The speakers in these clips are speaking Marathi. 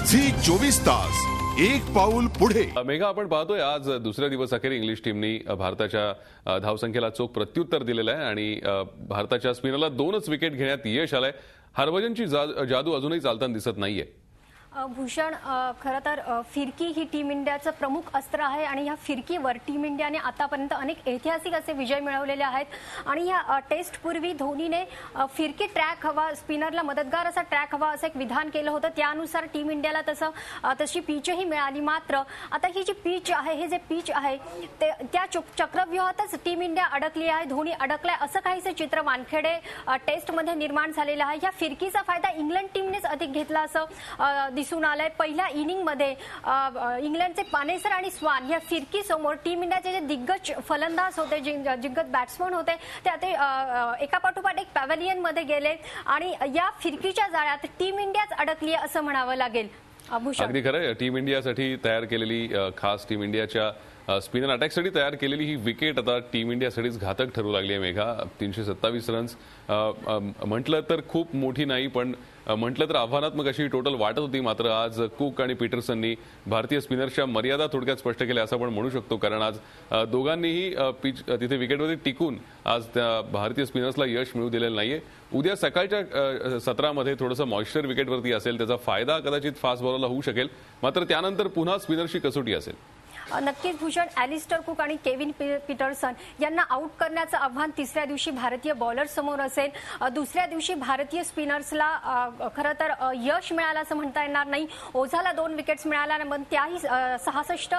झी 24 तास एक पाऊल पुढे। मेघा, आपण पाहतोय आज दुसऱ्या दिवस अखेर इंग्लिश टीमनी भारताच्या धावसंख्येला चोख प्रत्युत्तर दिलेलं आहे आणि भारताच्या स्पिनरला 2च विकेट घेण्यात यश आलंय। हरभजनची जादू अजूनही चालताना दिसत नाहीये। भूषण, खरं तर फिरकी ही टीम इंडियाचं प्रमुख अस्त्र आहे आणि या फिरकीवर टीम इंडियाने आतापर्यंत अनेक ऐतिहासिक असे विजय मिळवलेले आहेत आणि या टेस्ट पूर्वी धोनीने फिरकी ट्रॅक हवा, स्पिनरला मदतगार असा ट्रॅक हवा असं एक विधान केलं होतं। त्यानुसार टीम इंडियाला तशी पिचही मिळाली। मात्र आता ही जी पिच आहे, हे जे पिच आहे त्या चक्रव्यूहातच टीम इंडिया अडकली आहे, धोनी अडकलाय असं काहीसे चित्र वानखेडे टेस्टमध्ये निर्माण झालेलं आहे। या फिरकीचा फायदा इंग्लंड टीमनेच अधिक घेतला असं दिसून आलंय। पहिल्या इनिंगमध्ये इंग्लंडचे पानेसर आणि स्वान या फिरकी समोर टीम इंडियाचे जे दिग्गज फलंदाज होते, दिग्गज बॅट्समन होते, ते एकापाठोपाठ एक पॅव्हेलियन मध्ये गेले आणि या फिरकीच्या जाळ्यात टीम इंडियाच अडकली असं म्हणावं लागेल। अगदी खरं, टीम इंडियासाठी तयार केलेली, खास टीम इंडियाच्या स्पिनर अटॅकसाठी तयार केलेली ही विकेट आता टीम इंडियासाठीच घातक ठरू लागली आहे। मेघा, 327 रन्स म्हटलं तर खूप मोठी नाही, पण म्हटलं तर आव्हानात्मक अशी टोटल वाटत होती। मात्र आज कुक आणि पीटरसननी भारतीय स्पिनर्सच्या मर्यादा थोडक्यात स्पष्ट केल्या असं आपण म्हणू शकतो, कारण आज दोघांनीही पिच तिथे विकेटमध्ये टिकून आज त्या भारतीय स्पिनर्सला यश मिळू दिलेलं नाहीये। उद्या सकाळच्या सत्रामध्ये थोडंसं मॉइश्चर विकेटवरती असेल, त्याचा फायदा कदाचित फास्ट बॉलरला होऊ शकेल। मात्र त्यानंतर पुन्हा स्पिनरची कसोटी असेल। नक्कीच भूषण, ॲलिस्टर कुक आणि केविन पीटरसन यांना आउट करण्याचं आव्हान तिसऱ्या दिवशी भारतीय बॉलर्स समोर असेल। दुसऱ्या दिवशी भारतीय स्पिनर्सला खरं तर यश मिळालं असं म्हणता येणार नाही। ओझाला 2 विकेट्स मिळाल्या, पण त्याही 66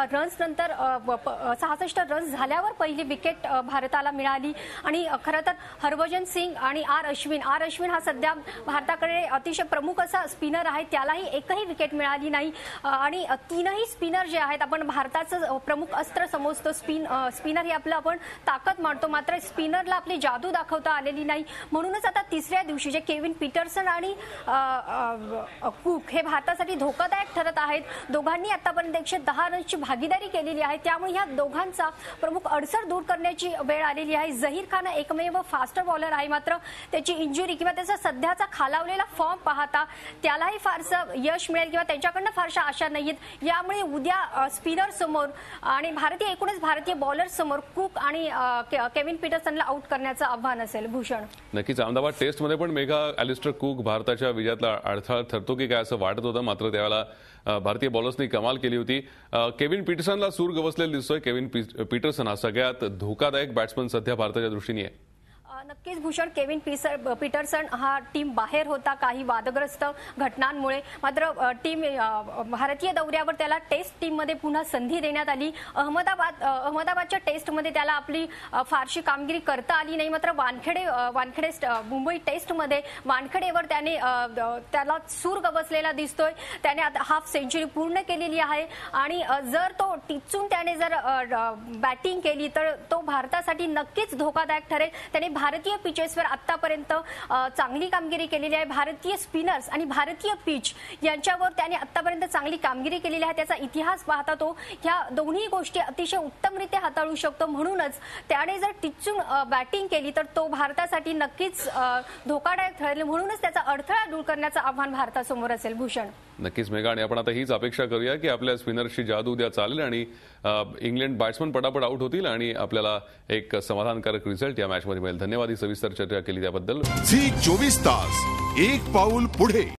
रन्स झाल्यावर पहिली विकेट भारताला मिळाली आणि खरं तर हरभजन सिंग आणि आर अश्विन हा सध्या भारताकडे अतिशय प्रमुख असा स्पिनर आहे, त्यालाही एकही विकेट मिळाली नाही आणि तीनही स्पिनर जे आहेत, आपण भारताचं प्रमुख अस्त्र समजतो स्पिनर ही आपलं आपण ताकद मानतो, मात्र स्पिनरला आपली जादू दाखवता आलेली नाही। म्हणूनच आता तिसऱ्या दिवशी जे केविन पीटरसन आणि कुक हे भारतासाठी धोकादायक ठरत आहेत। दोघांनी आतापर्यंत 110 रन्सची भागीदारी केलेली आहे, त्यामुळे या दोघांचा प्रमुख अडसर दूर करण्याची वेळ आलेली आहे। झहीर खान एकमेव फास्टर बॉलर आहे, मात्र त्याची इंजुरी किंवा त्याचा सध्याचा खालावलेला फॉर्म पाहता त्यालाही फारसं यश मिळेल किंवा त्यांच्याकडनं फारशा आशा नाहीत। यामुळे उद्या स्पिनर समोर आणि भारतीय बॉलर समोर कुक आणि केविन पीटरसनला आउट करण्याचं आव्हान असेल। भूषण, नक्कीच अहमदाबाद टेस्टमध्ये पण मेघा, ॲलिस्टर कुक भारताच्या विजयातला अडथळा ठरतो की काय असं वाटत होतं, मात्र त्यावेळेला भारतीय बॉलर्सनी कमाल केली होती। केविन पीटरसनला सूर गवसलेला दिसतोय। केविन पीटरसन हा सगळ्यात धोकादायक बॅट्समन सध्या भारताच्या दृष्टीने आहे। नक्कीच भूषण, केविन पीटरसन हा टीम बाहेर होता काही वादग्रस्त घटनांमुळे, मात्र भारतीय दौऱ्यावर त्याला टेस्ट टीममध्ये पुन्हा संधी देण्यात आली। अहमदाबादच्या टेस्टमध्ये त्याला आपली फारशी कामगिरी करता आली नाही, मात्र वानखेडे मुंबई टेस्टमध्ये वानखेडेवर त्याला सूर गवसलेला दिसतोय। त्याने आता हाफ सेंचुरी पूर्ण केलेली आहे आणि जर तो टिचून त्याने जर बॅटिंग केली तर तो भारतासाठी नक्कीच धोकादायक ठरेल। त्याने भारतीय पिचेसवर आतापर्यंत चांगली कामगिरी केलेली आहे। भारतीय स्पिनर्स आणि भारतीय पिच यांच्यावर त्याने आतापर्यंत चांगली कामगिरी केलेली आहे। त्याचा इतिहास पाहता तो ह्या दोन्ही गोष्टी अतिशय उत्तमरित्या हाताळू शकतो। म्हणूनच त्याने जर टिचून बॅटिंग केली तर तो भारतासाठी नक्कीच धोकादायक ठरेल। म्हणूनच त्याचा अडथळा दूर करण्याचं आव्हान भारतासमोर असेल। भूषण, नक्कीच मेघा, आणि आपण आता हीच अपेक्षा करूया की आपल्या स्पिनर्सची जादू उद्या चालेल आणि इंग्लंड बॅट्समन पटापट आउट होतील आणि आपल्याला एक समाधानकारक रिझल्ट या मॅचमध्ये मिळेल। धन्यवाद ही सविस्तर चर्चा केली त्याबद्दल। झी 24 तास एक पाऊल पुढे।